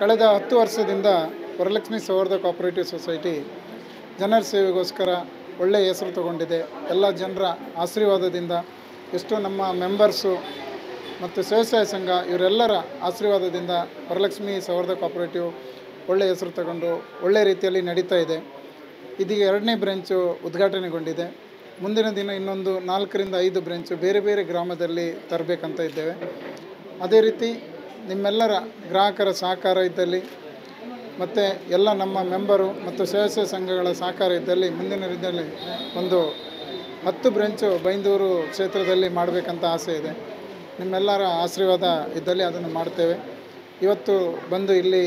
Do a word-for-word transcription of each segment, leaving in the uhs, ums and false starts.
ಕಳೆದ ಹತ್ತು ವರ್ಷದಿಂದ ವರಲಕ್ಷ್ಮಿ ಸೌಹಾರ್ದ ಕೋಆಪರೇಟಿವ್ ಸೊಸೈಟಿ ಜನರ ಸೇವೆಗೋಸ್ಕರ ಒಳ್ಳೆಯ ಹೆಸರು ತಗೊಂಡಿದೆ. ಎಲ್ಲ ಜನರ ಆಶೀರ್ವಾದದಿಂದ ಎಷ್ಟೋ ನಮ್ಮ ಮೆಂಬರ್ಸು ಮತ್ತು ಸ್ವಸಹಾಯ ಸಂಘ ಇವರೆಲ್ಲರ ಆಶೀರ್ವಾದದಿಂದ ವರಲಕ್ಷ್ಮಿ ಸೌಹಾರ್ದ ಕೋಆಪರೇಟಿವ್ ಒಳ್ಳೆಯ ಹೆಸರು ತಗೊಂಡು ಒಳ್ಳೆಯ ರೀತಿಯಲ್ಲಿ ನಡೀತಾ ಇದೆ. ಇದೀಗ ಎರಡನೇ ಬ್ರಾಂಚು ಉದ್ಘಾಟನೆಗೊಂಡಿದೆ. ಮುಂದಿನ ದಿನ ಇನ್ನೊಂದು ನಾಲ್ಕರಿಂದ ಐದು ಬ್ರಾಂಚು ಬೇರೆ ಬೇರೆ ಗ್ರಾಮದಲ್ಲಿ ತರಬೇಕಂತ ಇದ್ದೇವೆ. ಅದೇ ರೀತಿ ನಿಮ್ಮೆಲ್ಲರ ಗ್ರಾಹಕರ ಸಹಕಾರ ಇದ್ದಲ್ಲಿ ಮತ್ತು ಎಲ್ಲ ನಮ್ಮ ಮೆಂಬರು ಮತ್ತು ಸ್ವಸಹಾಯ ಸಂಘಗಳ ಸಹಕಾರ ಇದ್ದಲ್ಲಿ ಮುಂದಿನ ದಿನದಲ್ಲಿ ಒಂದು ಹತ್ತು ಬ್ರಾಂಚು ಬೈಂದೂರು ಕ್ಷೇತ್ರದಲ್ಲಿ ಮಾಡಬೇಕಂತ ಆಸೆ ಇದೆ. ನಿಮ್ಮೆಲ್ಲರ ಆಶೀರ್ವಾದ ಇದ್ದಲ್ಲಿ ಅದನ್ನು ಮಾಡ್ತೇವೆ. ಇವತ್ತು ಬಂದು ಇಲ್ಲಿ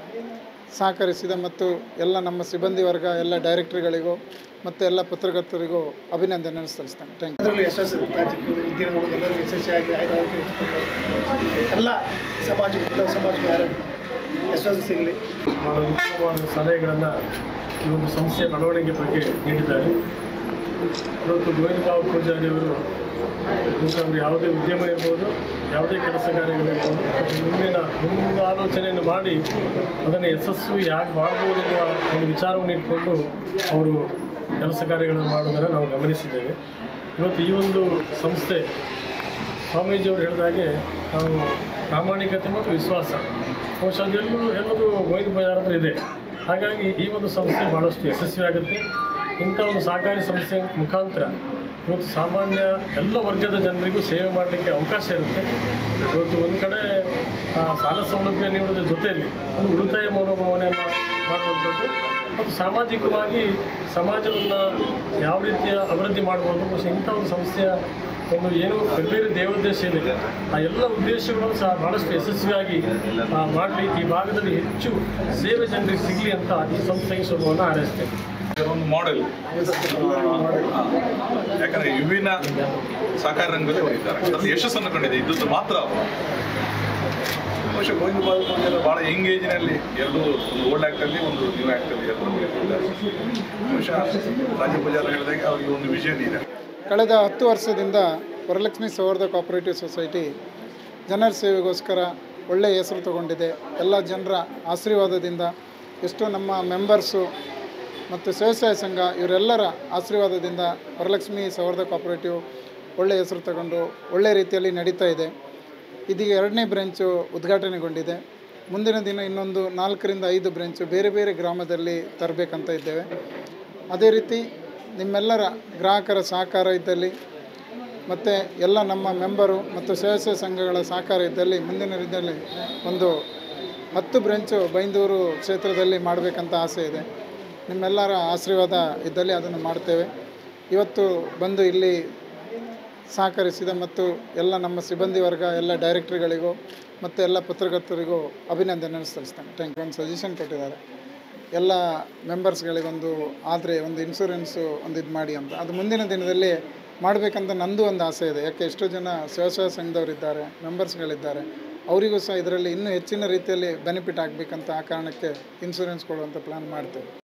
ಸಹಕರಿಸಿದ ಮತ್ತು ಎಲ್ಲ ನಮ್ಮ ಸಿಬ್ಬಂದಿ ವರ್ಗ ಎಲ್ಲ ಡೈರೆಕ್ಟರ್ಗಳಿಗೂ ಮತ್ತು ಎಲ್ಲ ಪತ್ರಕರ್ತರಿಗೂ ಅಭಿನಂದನೆ ಸಲ್ಲಿಸ್ತೇನೆ. Thank you. ಅದರಲ್ಲಿ ಯಶಸ್ಸು ರಾಜ್ಯಕ್ಕೆ ವಿದ್ಯಾರ್ಥಿಗಳು ಎಲ್ಲರಿಗೂ ಯಶಸ್ವಿಯಾಗಿ ಆಯ್ಕೆ ಎಲ್ಲ ಸಮಾಜಕ್ಕೆ ಸಮಾಜಕ್ಕೆ ಯಾರು ಯಶಸ್ಸು ಸಿಗಲಿ ಬಹಳ ಉತ್ತಮವಾದ ಸಲಹೆಗಳನ್ನು ಈ ಒಂದು ಸಂಸ್ಥೆಯ ಬೆಳವಣಿಗೆ ಬಗ್ಗೆ ನೀಡಿದ್ದಾರೆ. ಇವತ್ತು ಗೋವಿಂದರಾವ್ ಪೂಜಾರಿ ಅವರು ಅವರು ಯಾವುದೇ ಉದ್ಯಮ ಇರ್ಬೋದು, ಯಾವುದೇ ಕೆಲಸ ಕಾರ್ಯಗಳಿರ್ಬೋದು, ಮುಂದಿನ ಮುಂದಿನ ಆಲೋಚನೆಯನ್ನು ಮಾಡಿ ಅದನ್ನು ಯಶಸ್ವಿ ಹೇಗೆ ಮಾಡ್ಬೋದು ಎನ್ನುವ ಒಂದು ವಿಚಾರವನ್ನು ಇಟ್ಕೊಂಡು ಅವರು ಕೆಲಸ ಕಾರ್ಯಗಳನ್ನು ಮಾಡುವುದನ್ನು ನಾವು ಗಮನಿಸಿದ್ದೇವೆ. ಇವತ್ತು ಈ ಒಂದು ಸಂಸ್ಥೆ ಸ್ವಾಮೀಜಿಯವರು ಹೇಳಿದಾಗೆ ನಾವು ಪ್ರಾಮಾಣಿಕತೆ ಮತ್ತು ವಿಶ್ವಾಸ ಬಹುಶಃ ಎಲ್ಲರೂ ಎಲ್ಲರೂ ಗೋವಿಂದ ಬಜಾರ್ ಹತ್ರ ಇದೆ. ಹಾಗಾಗಿ ಈ ಒಂದು ಸಂಸ್ಥೆ ಭಾಳಷ್ಟು ಯಶಸ್ವಿಯಾಗುತ್ತೆ. ಇಂಥ ಒಂದು ಸಹಕಾರಿ ಸಂಸ್ಥೆ ಮುಖಾಂತರ ಇವತ್ತು ಸಾಮಾನ್ಯ ಎಲ್ಲ ವರ್ಗದ ಜನರಿಗೂ ಸೇವೆ ಮಾಡಲಿಕ್ಕೆ ಅವಕಾಶ ಇರುತ್ತೆ. ಇವತ್ತು ಒಂದು ಕಡೆ ಸಾಲ ಸೌಲಭ್ಯ ನೀಡೋದ್ರ ಜೊತೆಯಲ್ಲಿ ಒಂದು ಉಳಿತಾಯ ಮನೋಭಾವನೆಯನ್ನು ಮಾಡುವಂಥದ್ದು ಮತ್ತು ಸಾಮಾಜಿಕವಾಗಿ ಸಮಾಜವನ್ನು ಯಾವ ರೀತಿಯ ಅಭಿವೃದ್ಧಿ ಮಾಡ್ಬೋದು. ಬಹುಶಃ ಇಂಥ ಒಂದು ಸಂಸ್ಥೆಯ ಒಂದು ಏನು ಬೇರೆ ಬೇರೆ ದೇವೋದ್ದೇಶ ಇದೆ, ಆ ಎಲ್ಲ ಉದ್ದೇಶಗಳನ್ನು ಸಹ ಭಾಳಷ್ಟು ಯಶಸ್ವಿಯಾಗಿ ಮಾಡಲಿ, ಈ ಭಾಗದಲ್ಲಿ ಹೆಚ್ಚು ಸೇವೆ ಜನರಿಗೆ ಸಿಗಲಿ ಅಂತ ಈ ಸಂಸ್ಥೆಗೆ ಶುಭವನ್ನು ಹಾರೈಸ್ತೇನೆ. ಒಂದು ಮಾಡೆಲ್, ಯಾಕಂದರೆ ವಿಭಿನ್ನ ಸಹಕಾರ ರಂಗದಲ್ಲಿ ಅವರಿದ್ದಾರೆ, ಅದರಲ್ಲಿ ಯಶಸ್ಸನ್ನು ಕಂಡಿದೆ. ಇದ್ದದ್ದು ಮಾತ್ರ ಬಹುಶಃ ಗೋವಿಂದ ಬಾಬು ಭಾಳ ಯಂಗ್ ಏಜಿನಲ್ಲಿ ಎರಡು ಒಂದು ಓಲ್ಡ್ ಆ್ಯಕ್ಟಲ್ಲಿ ಒಂದು ನ್ಯೂ ಆ್ಯಕ್ಟಲ್ಲಿ ಎರಡು ಇದ್ದಾರೆ. ಬಹುಶಃ ರಾಜೀವ್ ಬಜಾರ್ ಹೇಳಿದಾಗ ಅವರಿಗೆ ಒಂದು ವಿಷನ್ ಇದೆ. ಕಳೆದ ಹತ್ತು ವರ್ಷದಿಂದ ವರಲಕ್ಷ್ಮಿ ಸೌಹಾರ್ದ ಕೋಆಪರೇಟಿವ್ ಸೊಸೈಟಿ ಜನರ ಸೇವೆಗೋಸ್ಕರ ಒಳ್ಳೆಯ ಹೆಸರು ತಗೊಂಡಿದೆ. ಎಲ್ಲ ಜನರ ಆಶೀರ್ವಾದದಿಂದ ಎಷ್ಟೋ ನಮ್ಮ ಮೆಂಬರ್ಸು ಮತ್ತು ಸ್ವಸಹಾಯ ಸಂಘ ಇವರೆಲ್ಲರ ಆಶೀರ್ವಾದದಿಂದ ವರಲಕ್ಷ್ಮಿ ಸೌಹಾರ್ದ ಕೋಆಪರೇಟಿವ್ ಒಳ್ಳೆಯ ಹೆಸರು ತಗೊಂಡು ಒಳ್ಳೆಯ ರೀತಿಯಲ್ಲಿ ನಡೀತಾ ಇದೆ. ಇದೀಗ ಎರಡನೇ ಬ್ರಾಂಚು ಉದ್ಘಾಟನೆಗೊಂಡಿದೆ. ಮುಂದಿನ ದಿನ ಇನ್ನೊಂದು ನಾಲ್ಕರಿಂದ ಐದು ಬ್ರಾಂಚು ಬೇರೆ ಬೇರೆ ಗ್ರಾಮದಲ್ಲಿ ತರಬೇಕಂತ ಇದ್ದೇವೆ. ಅದೇ ರೀತಿ ನಿಮ್ಮೆಲ್ಲರ ಗ್ರಾಹಕರ ಸಹಕಾರ ಇದ್ದಲ್ಲಿ ಮತ್ತು ಎಲ್ಲ ನಮ್ಮ ಮೆಂಬರು ಮತ್ತು ಸ್ವಸಹಾಯ ಸಂಘಗಳ ಸಹಕಾರ ಇದ್ದಲ್ಲಿ ಮುಂದಿನ ದಿನದಲ್ಲಿ ಒಂದು ಹತ್ತು ಬ್ರಾಂಚು ಬೈಂದೂರು ಕ್ಷೇತ್ರದಲ್ಲಿ ಮಾಡಬೇಕಂತ ಆಸೆ ಇದೆ. ನಿಮ್ಮೆಲ್ಲರ ಆಶೀರ್ವಾದ ಇದ್ದಲ್ಲಿ ಅದನ್ನು ಮಾಡ್ತೇವೆ. ಇವತ್ತು ಬಂದು ಇಲ್ಲಿ ಸಹಕರಿಸಿದ ಮತ್ತು ಎಲ್ಲ ನಮ್ಮ ಸಿಬ್ಬಂದಿ ವರ್ಗ ಎಲ್ಲ ಡೈರೆಕ್ಟರ್ಗಳಿಗೂ ಮತ್ತು ಎಲ್ಲ ಪತ್ರಕರ್ತರಿಗೂ ಅಭಿನಂದನೆ ಸಲ್ಲಿಸ್ತೇನೆ. Thank you. ಒಂದು ಸಜೆಷನ್ ಕೊಟ್ಟಿದ್ದಾರೆ, ಎಲ್ಲ ಮೆಂಬರ್ಸ್ಗಳಿಗೊಂದು ಆದರೆ ಒಂದು ಇನ್ಶೂರೆನ್ಸು ಒಂದು ಇದು ಮಾಡಿ ಅಂತ. ಅದು ಮುಂದಿನ ದಿನದಲ್ಲಿ ಮಾಡಬೇಕಂತ ನಂದು ಒಂದು ಆಸೆ ಇದೆ. ಯಾಕೆ ಎಷ್ಟೋ ಜನ ಸ್ವಸಹಾಯ ಸಂಘದವರಿದ್ದಾರೆ, ಮೆಂಬರ್ಸ್ಗಳಿದ್ದಾರೆ, ಅವರಿಗೂ ಸಹ ಇದರಲ್ಲಿ ಇನ್ನೂ ಹೆಚ್ಚಿನ ರೀತಿಯಲ್ಲಿ ಬೆನಿಫಿಟ್ ಆಗಬೇಕಂತ ಆ ಕಾರಣಕ್ಕೆ ಇನ್ಶೂರೆನ್ಸ್ ಕೊಡುವಂಥ ಪ್ಲ್ಯಾನ್ ಮಾಡ್ತೇವೆ.